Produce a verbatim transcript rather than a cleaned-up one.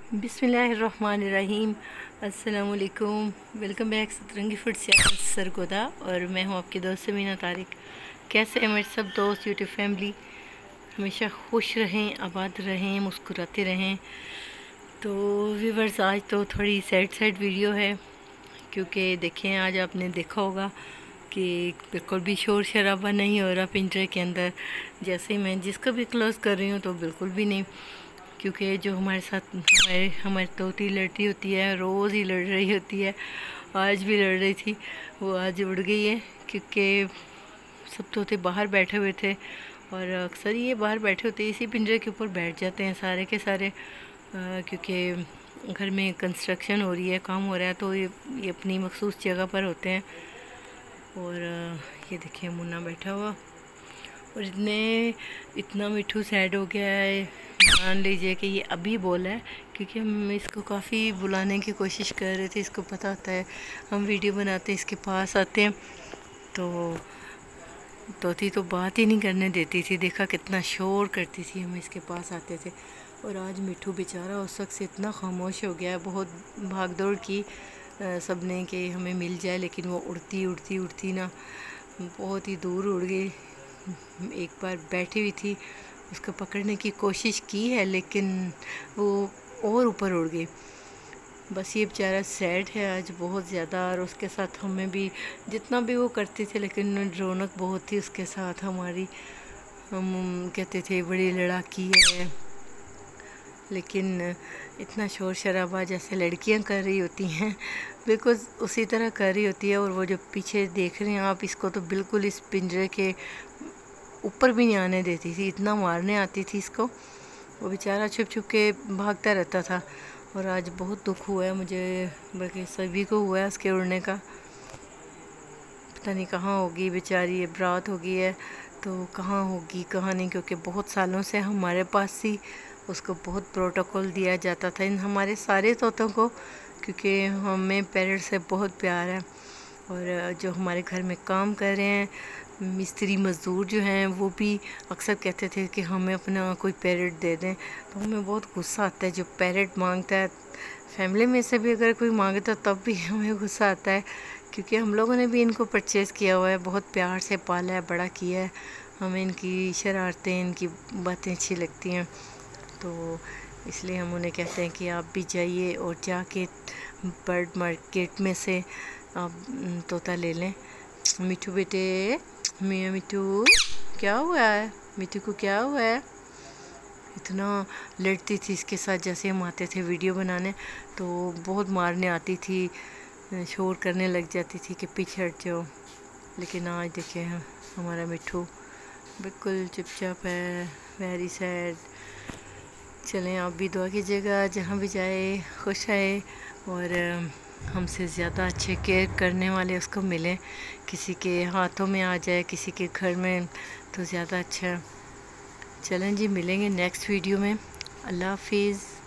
बिस्मिल्लाहिर्रहमानिर्रहीम। अस्सलाम वालेकुम। वेलकम बैक सतरंगी फूड से सरगोदा और मैं हूँ आपकी दोस्त समीना तारिक। कैसे हैं मेरे सब दोस्त यूट्यूब फैमिली? हमेशा खुश रहें, आबाद रहें, मुस्कुराते रहें। तो व्यूवर्स, आज तो थोड़ी सैड सैड वीडियो है क्योंकि देखें आज आपने देखा होगा कि बिल्कुल भी शोर शराबा नहीं हो रहा पिंजरे के अंदर। जैसे ही मैं जिसको भी क्लोज़ कर रही हूँ तो बिल्कुल भी नहीं, क्योंकि जो हमारे साथ हमारे हमारी तोती लड़ती होती है, रोज़ ही लड़ रही होती है। आज भी लड़ रही थी, वो आज उड़ गई है क्योंकि सब तोते बाहर बैठे हुए थे और अक्सर ये बाहर बैठे होते इसी पिंजरे के ऊपर बैठ जाते हैं सारे के सारे, क्योंकि घर में कंस्ट्रक्शन हो रही है, काम हो रहा है, तो ये ये अपनी मखसूस जगह पर होते हैं। और ये देखिए मुन्ना बैठा हुआ और इतने इतना मिठू सैड हो गया है, मान लीजिए कि ये अभी बोला है क्योंकि हम इसको काफ़ी बुलाने की कोशिश कर रहे थे। इसको पता होता है हम वीडियो बनाते हैं, इसके पास आते हैं तो तोती तो बात ही नहीं करने देती थी। देखा कितना शोर करती थी, हम इसके पास आते थे। और आज मिठू बेचारा उस वक्त से इतना खामोश हो गया है, बहुत भाग दौड़ की सब ने कि हमें मिल जाए, लेकिन वो उड़ती उड़ती उड़ती ना बहुत ही दूर उड़ गई। एक बार बैठी हुई थी, उसको पकड़ने की कोशिश की है लेकिन वो और ऊपर उड़ गई। बस ये बेचारा सैड है आज बहुत ज़्यादा, और उसके साथ हमें भी जितना भी वो करती थी, लेकिन रौनक बहुत थी उसके साथ हमारी। हम कहते थे बड़ी लड़ाकी है, लेकिन इतना शोर शराबा जैसे लड़कियां कर रही होती हैं बिल्कुल उसी तरह कर रही होती है। और वो जो पीछे देख रहे हैं आप, इसको तो बिल्कुल इस पिंजरे के ऊपर भी नहीं आने देती थी, इतना मारने आती थी इसको। वो बेचारा छुप छुप के भागता रहता था। और आज बहुत दुख हुआ है मुझे, बल्कि सभी को हुआ है उसके उड़ने का। पता नहीं कहाँ होगी बेचारी, ये बरात हो गई है तो कहाँ होगी कहाँ नहीं, क्योंकि बहुत सालों से हमारे पास ही उसको बहुत प्रोटोकॉल दिया जाता था इन हमारे सारे तोतों को, क्योंकि हमें पैरट से बहुत प्यार है। और जो हमारे घर में काम कर रहे हैं मिस्त्री मज़दूर जो हैं, वो भी अक्सर कहते थे कि हमें अपना कोई पैरट दे दें। तो हमें बहुत गुस्सा आता है जो पैरट मांगता है। फैमिली में से भी अगर कोई मांगे तो तब भी हमें गुस्सा आता है, क्योंकि हम लोगों ने भी इनको परचेज़ किया हुआ है, बहुत प्यार से पाला है, बड़ा किया है। हमें इनकी शरारतें, इनकी बातें अच्छी लगती हैं, तो इसलिए हम उन्हें कहते हैं कि आप भी जाइए और जाके बर्ड मार्केट में से आप तोता ले लें। मिठू बेटे, मियाँ मिठू, क्या हुआ है? मिठू को क्या हुआ है? इतना लड़ती थी इसके साथ। जैसे हम आते थे वीडियो बनाने तो बहुत मारने आती थी, शोर करने लग जाती थी कि पीछे हट जाओ। लेकिन आज देखिए हमारा मिठू बिल्कुल चुपचाप है, वेरी सैड। चलें आप भी दुआ कीजिएगा, जहाँ भी जाए खुश आए और हमसे ज़्यादा अच्छे केयर करने वाले उसको मिलें। किसी के हाथों में आ जाए, किसी के घर में, तो ज़्यादा अच्छा। चलें जी, मिलेंगे नेक्स्ट वीडियो में। अल्लाह हाफिज़।